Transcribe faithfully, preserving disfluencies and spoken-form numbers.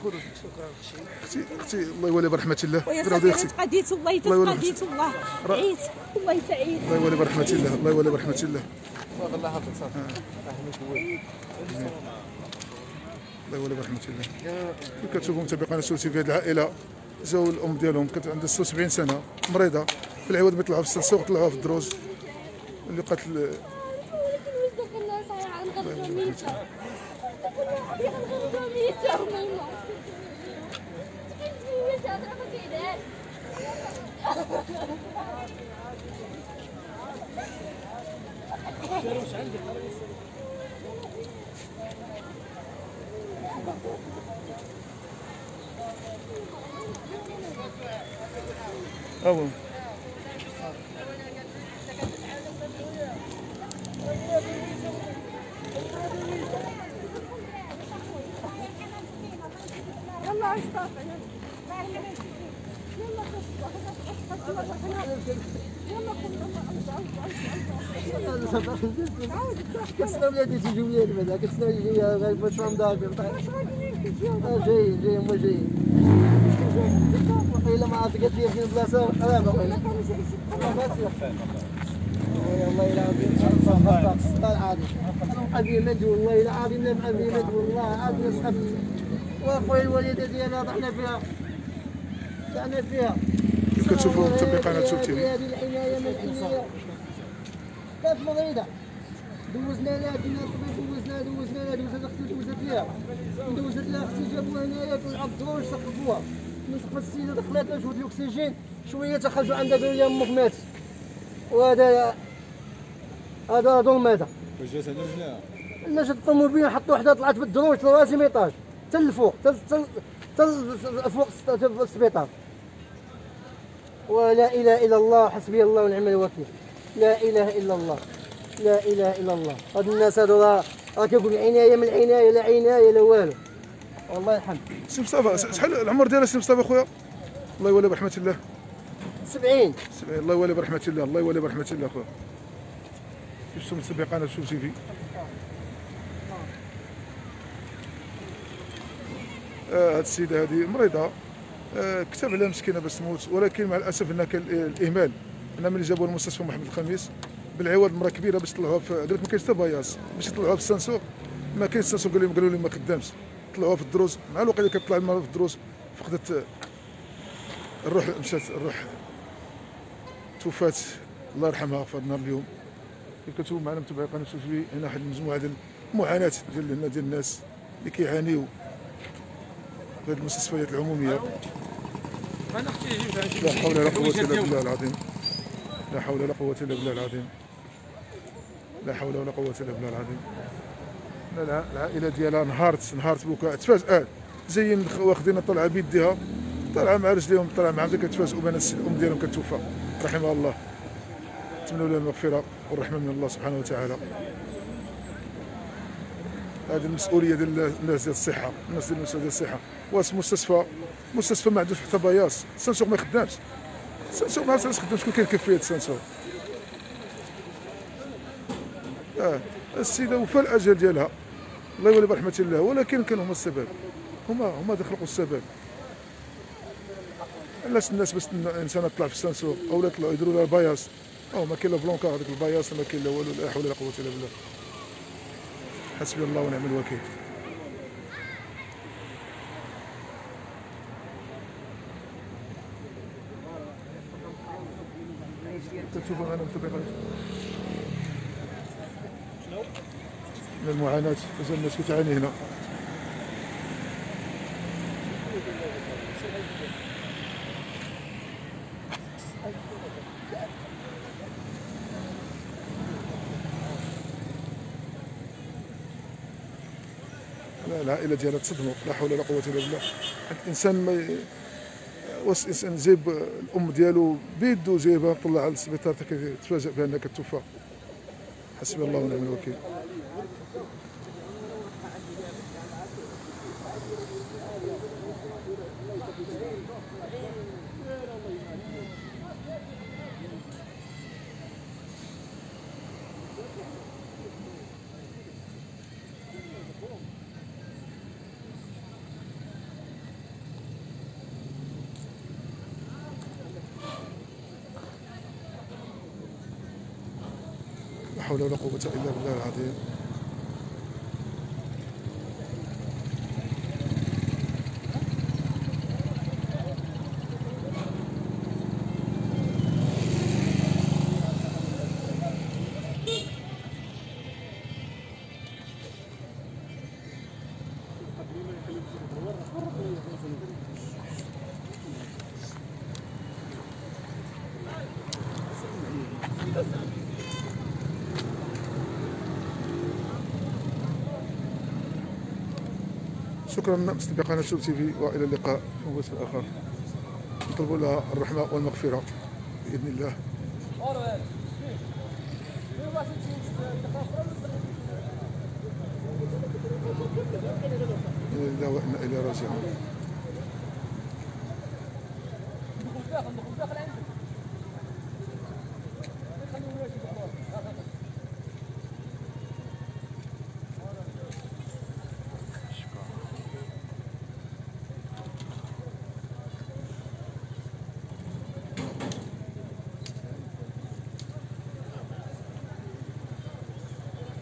خذوا. شكرا اختي. اختي اختي الله يولي برحمة الله. ويا صافي تقاديت والله تقاديت والله. عييت والله سعيد. الله يولي برحمة الله. الله يولي برحمة الله. صافي الله يحفظك صافي. الله يولي برحمة الله. كيف كتشوفوا متابعينا السوسي في هذه العائلة جاو الام ديالهم كانت عندها ستة وسبعين سنة مريضة في العوض ما يطلعوها في السنسوق طلعوها في الدروز اللي قتل. أو يلا اشطف كتسناو ولادي تيجيو ليا بعدا كتسناو يجي غير باش رمضان جايين جايين هما جايين وقيلا ما عرفت قالت لي فين بلاصه راه باقي والله العظيم والله العظيم ابي مدو والله العظيم لا ابي مدو والله العظيم صحبت واخويا الوالده ديالها طحنا فيها طحنا فيها. كيف كتشوفوا متابعينا سوسي تي في؟ هذه العنايه من العنايه كانت مريضه دوزنا لها كنا دوزنا دوزنا لها دوزت اختي دوزت لها دوزت لها اختي جابوها هنايا في الدروج سقفوها من سقف السيده دخلت لها جهد الاكسجين شويه تخرجوا عندها قالوا لها امك مات وهذا هذا ظلم هذا. واش جات على رجلها؟ لا جات الطوموبيل حطوا وحده طلعت في الدروج ثلاثة ايطاج حتى الفوق حتى فوق السبيطار. ولا اله الا الله حسبي الله ونعم الوكيل. لا اله الا الله لا اله الا الله. هاد الناس هادو راه راه كيقول عنايه من العنايه لا عنايه لا والو. والله الحمد. سي مصطفى شحال العمر ديالك سي مصطفى خويا؟ الله يولي برحمة الله. سبعين. سبعين الله يولي برحمة الله. الله يولي برحمة الله خويا. كيف شفتوا متابعينا سوسي تي في؟ آه هاد السيدة هادي مريضة آه كتب عليها مسكينة باش تموت ولكن مع الأسف أن كان الإهمال أن ملي جابوها لمستشفى محمد الخامس بالعوض مرة كبيرة باش طلعوها في قالت ما كاينش حتى باياس باش يطلعوها في السانسور ما كاينش السانسور قالوا لهم قالوا لهم ما خدامش طلعوها في الدروز مع الوقت اللي كتطلع المرأة في الدروز فقدت الروح مشات الروح توفات الله يرحمها في هذا النهار اليوم. كيف كتشوفوا معنا متابعي قناة سوسي هنا واحد المجموعة ديال المعاناة ديال هنا ديال الناس اللي كيعانيو في هذه المستشفيات العمومية. لا حول ولا قوة إلا بالله العظيم. لا حول ولا قوة إلا بالله العظيم. لا حول ولا قوة إلا بالله العظيم. العائلة ديالها انهارت انهارت بكاء تفاجأت زين واخدين طلعة بيديها طلعة مع رجليهم طلعة مع عمتها كتفاجئوا بان الام ديالهم كتوفى رحمها الله. نتمنوا لها المغفرة والرحمة من الله سبحانه وتعالى. هذه المسؤولية ديال الناس ديال الصحة الناس ديال المسؤولية ديال الصحة. واش مستشفى مستشفى ما عندوش حتى باياس السانسور ما يخدمش السانسور ما عرفتش يخدم شكون كاين كيفية السانسور. اه السيدة وفى الأجل ديالها الله يولي برحمة الله ولكن كانوا هما السبب هما هما اللي خلقوا السبب. علاش الناس باش الانسان تطلع في السانسور او لا يطلعوا يديروا لها باياس او ما كاين لا بلونكا هذاك الباياس ما كاين لا والو. لا حول ولا قوة الا بالله. حسبي الله ونعم الوكيل. تشوفوا معنا متابعين من المعاناة مازال الناس كتعاني هنا. العائلة ديالها تصدموا لا حول ولا قوة إلا بالله. الإنسان ما ي... واش الإنسان جايب الأم ديالو بيدو جايبها طلع على السبيطار تفاجأ بأنها كتوفى. حسبي الله ونعم الوكيل. حول ولا قوة إلا بالله العظيم. شكرا مستمعي قناة شوف تي في، والى اللقاء في مبث اخر. نطلب لها الرحمة والمغفرة بإذن الله. إنا لله وإنا إليه راجعون.